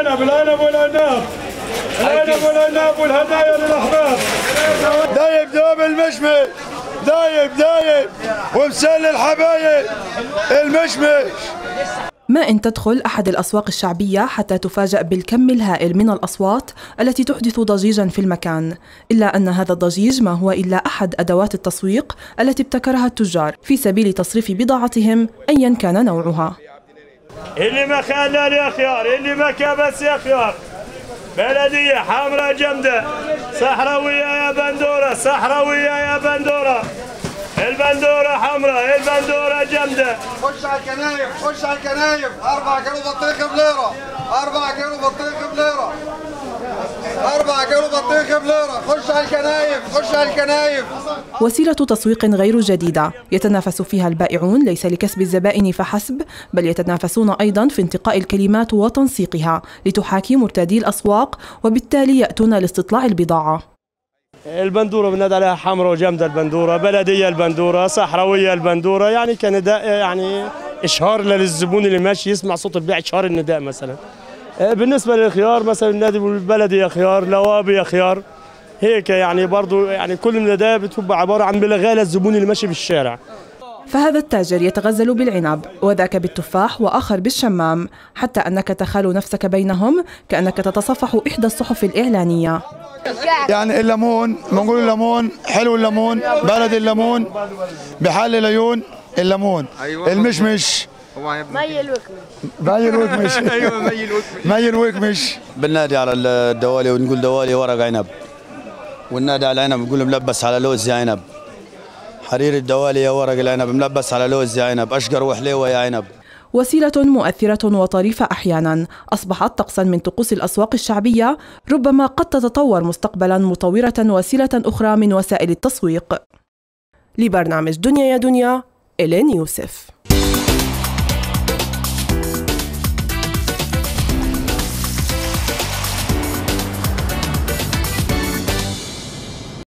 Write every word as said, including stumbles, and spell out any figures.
العنب العنب والعناب العنب والعناب والهدايا للاحباب. دايب دوب المشمش دايب دايب ومسل الحبايب المشمش. ما إن تدخل أحد الأسواق الشعبية حتى تفاجأ بالكم الهائل من الأصوات التي تحدث ضجيجاً في المكان، إلا أن هذا الضجيج ما هو إلا أحد أدوات التسويق التي ابتكرها التجار في سبيل تصريف بضاعتهم أياً كان نوعها. اللي ما خلى يا خيار، اللي ما كبس يا خيار، بلدية حمراء جمدة، صحراوية يا بندورة، صحراوية يا بندورة، البندورة حمراء، البندورة جمدة. خش على الكنايف، خش على الكنايف، أربعة كيلو بطيخ بليرة، أربعة كيلو بطيخ بليرة، أربعة كيلو بطيخ بليرة، خش على الكنايف، خش على الكنايف. وسيلة تسويق غير جديدة يتنافس فيها البائعون ليس لكسب الزبائن فحسب، بل يتنافسون أيضا في انتقاء الكلمات وتنسيقها لتحاكي مرتادي الأسواق، وبالتالي يأتون لاستطلاع البضاعة. البندورة بنادى عليها حمراء وجمدة، البندورة بلدية، البندورة صحراوية، البندورة يعني كنداء، يعني إشهار للزبون اللي ماشي يسمع صوت البيع، إشهار النداء مثلا. بالنسبة للخيار مثلا النادي البلدي يا خيار، لوابي يا خيار، هيك يعني برضو يعني كل النداء بتبقى عبارة عن بلغاء للزبون اللي ماشي بالشارع. فهذا التاجر يتغزل بالعنب وذاك بالتفاح وآخر بالشمام، حتى أنك تخال نفسك بينهم كأنك تتصفح إحدى الصحف الإعلانية. يعني الليمون بنقول الليمون حلو، الليمون بلد، الليمون بحل العيون، الليمون المشمش مي الوكمش مي الوكمش ايوه مي الوكمش مي الوكمش. بننادي على الدوالي ونقول دوالي ورق عنب، والنادي على العنب نقول ملبس على لوز يا عنب، حرير الدوالي يا ورق العنب، ملبس على لوز يا عنب، اشقر وحليوه يا عنب. وسيلة مؤثرة وطريفة أحيانا أصبحت طقسا من طقوس الأسواق الشعبية، ربما قد تتطور مستقبلا مطورة وسيلة أخرى من وسائل التسويق. لبرنامج دنيا يا دنيا، إلين يوسف.